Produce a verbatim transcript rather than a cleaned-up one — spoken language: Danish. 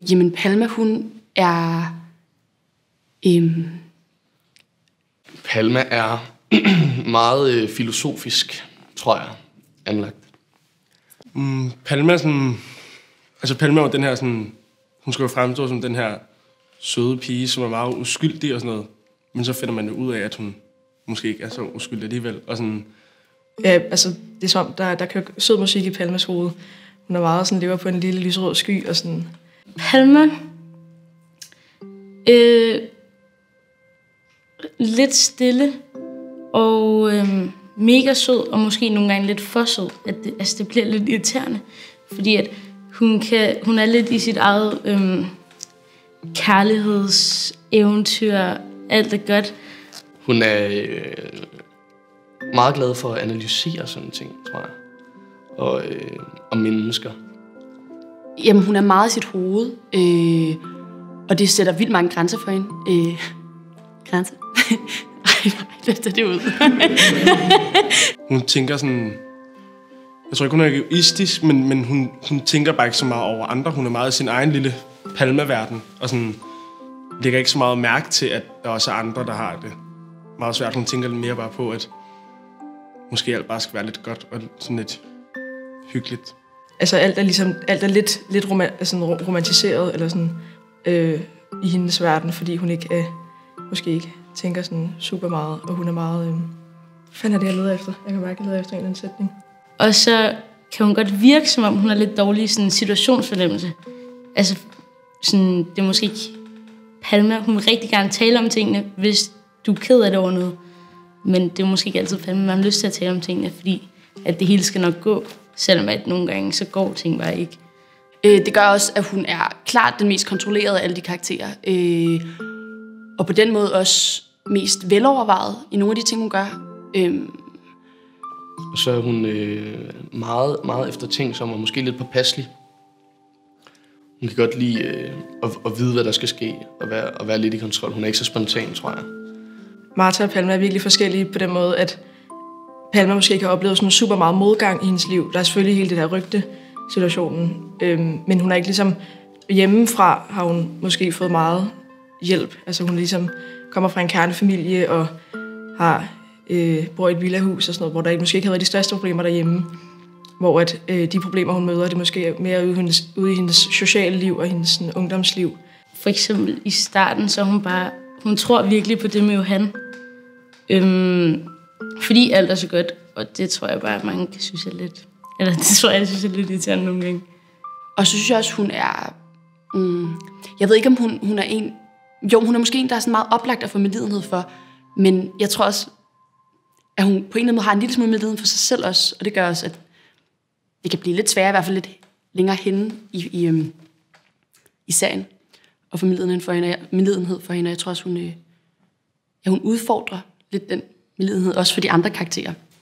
Jamen, Palma, hun er... Øhm... Palma er meget øh, filosofisk, tror jeg, anlagt. Mm, Palma er sådan... Altså, Palma er den her sådan... Hun skal jo fremstå som den her søde pige, som er meget uskyldig og sådan noget. Men så finder man jo ud af, at hun måske ikke er så uskyldig alligevel. Og sådan... Ja, altså, det er som, der, der kører sød musik i Palmas hoved. Hun er meget sådan, lever på en lille lysrød sky og sådan... Palma... Øh, lidt stille og øh, mega sød, og måske nogle gange lidt for sød. At det, altså, det bliver lidt irriterende, fordi at hun, kan, hun er lidt i sit eget øh, kærlighedseventyr. Alt er godt. Hun er øh, meget glad for at analysere sådan ting, tror jeg. Og, øh, og mennesker. Jamen, hun er meget i sit hoved, øh, og det sætter vildt mange grænser for hende. Øh, grænser? Nej, nej, lad det ud. Hun tænker sådan... Jeg tror ikke, hun er egoistisk, men, men hun, hun tænker bare ikke så meget over andre. Hun er meget i sin egen lille Palma-verden, og sådan lægger ikke så meget mærke til, at der også er andre, der har det meget svært. Hun tænker lidt mere bare på, at måske alt bare skal være lidt godt og sådan lidt hyggeligt. Altså alt er ligesom alt er lidt lidt rom- altså, romantiseret eller sådan øh, i hendes verden, fordi hun ikke øh, måske ikke tænker sådan super meget, og hun er meget øh, hvad fanden er det jeg leder efter? Jeg kan bare ikke lede efter en eller anden sætning. Og så kan hun godt virke, som om hun har lidt dårlig sådan, situationsfornemmelse. Altså, sådan, det er måske ikke Palma. Hun vil rigtig gerne tale om tingene, hvis du er ked af det over noget. Men det er måske ikke altid Palma, man har lyst til at tale om tingene, fordi at det hele skal nok gå. Selvom at nogle gange, så går ting bare ikke. Øh, det gør også, at hun er klart den mest kontrollerede af alle de karakterer. Øh, og på den måde også mest velovervejet i nogle af de ting, hun gør. Øh, Og så er hun øh, meget, meget eftertænksom og måske lidt påpasselig. Hun kan godt lide øh, at, at vide, hvad der skal ske, og være, og være lidt i kontrol. Hun er ikke så spontan, tror jeg. Martha og Palma er virkelig forskellige på den måde, at Palma måske ikke har oplevet sådan super meget modgang i hendes liv. Der er selvfølgelig hele det der rygte-situationen, øhm, men hun er ikke ligesom hjemmefra, har hun måske fået meget hjælp. Altså hun ligesom kommer fra en kernefamilie og har øh, bor i et villahus og sådan noget, hvor der måske ikke har været de største problemer derhjemme. Hvor at, øh, de problemer, hun møder, det måske er mere ude i hendes, ude i hendes sociale liv og hendes sådan, ungdomsliv. For eksempel i starten, så hun bare, hun tror virkelig på det med Johan. Øhm, fordi alt er så godt, og det tror jeg bare, at mange kan synes er lidt, eller det tror jeg, jeg synes er lidt irriterende nogle gange. og så synes jeg også, hun er... Mm, jeg ved ikke, om hun, hun er en... Jo, hun er måske en, der er sådan meget oplagt at få medlidenhed for, men jeg tror også, at hun på en eller anden måde har en lille smule medlidenhed for sig selv også, og det gør også, at det kan blive lidt sværere, i hvert fald lidt længere henne i, i, um, i serien, og få medlidenhed for hende. Medlidenhed for hende. Jeg tror også, hun, øh, ja, hun udfordrer lidt den medlidenhed, også for de andre karakterer.